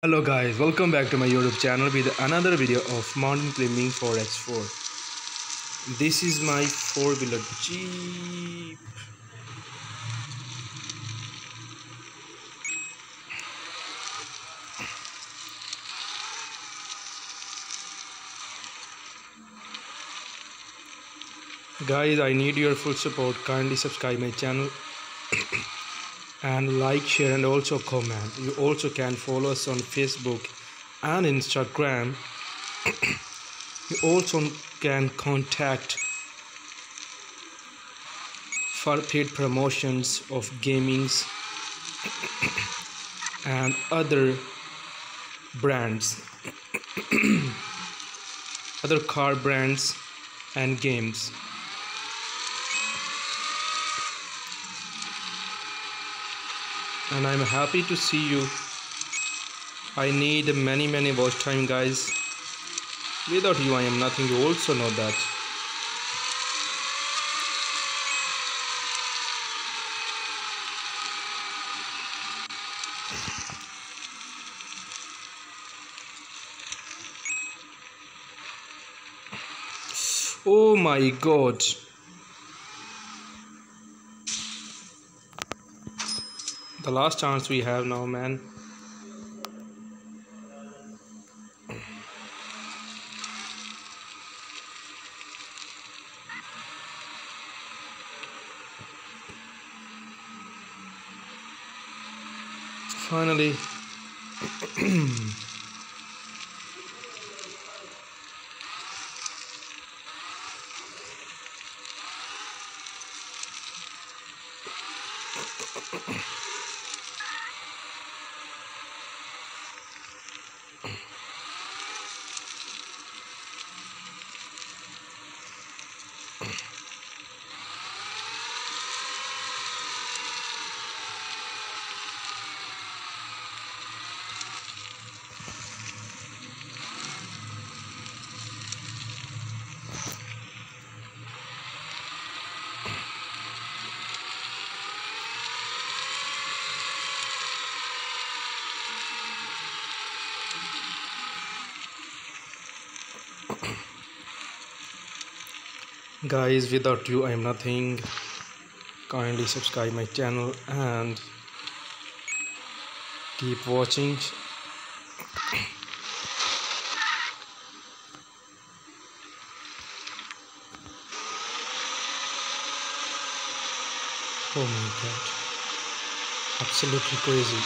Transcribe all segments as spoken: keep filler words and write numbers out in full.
Hello guys, welcome back to my YouTube channel with another video of mountain climbing for X four. This is my four-wheeler Jeep. Guys, I need your full support. Kindly subscribe my channel and like, share and also comment. You also can follow us on Facebook and Instagram. You also can contact for paid promotions of gamings and other brands, other car brands and games. And I'm happy to see you. I need many many watch time, guys. Without you I am nothing. You also know that. Oh my god. The last chance we have now, man. Finally. Guys, without you I am nothing. Kindly subscribe my channel and keep watching. Oh my god, absolutely crazy.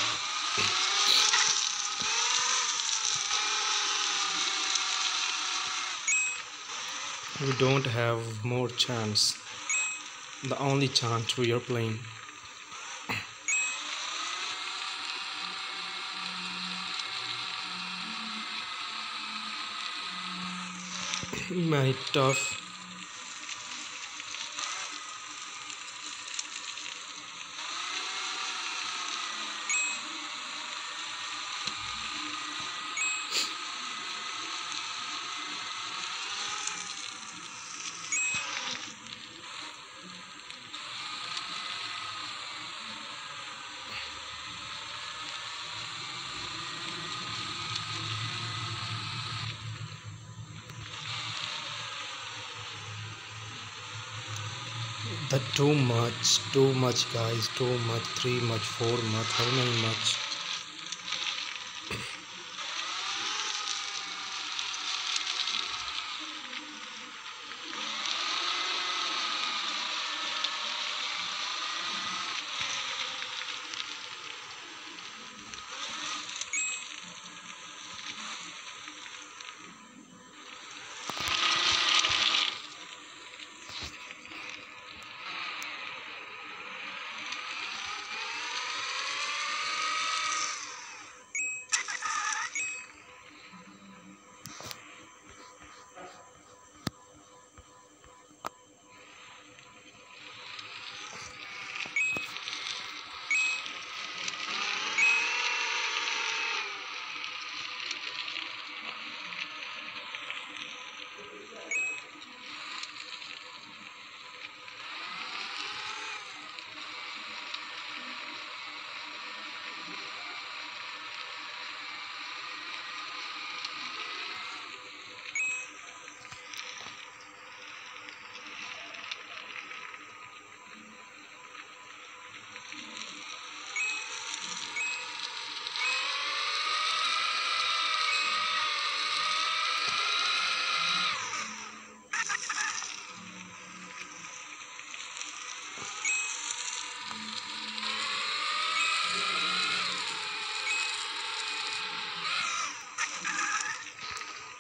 We don't have more chance. The only chance we are playing. Very tough. That too much, too much guys, too much, three much, four much, how many much?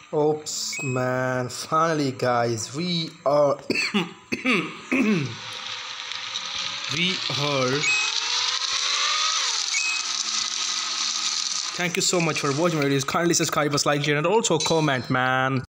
Oops, man. Finally, guys, we are. we are. Thank you so much for watching my videos. Kindly subscribe us, like, share, and also comment, man.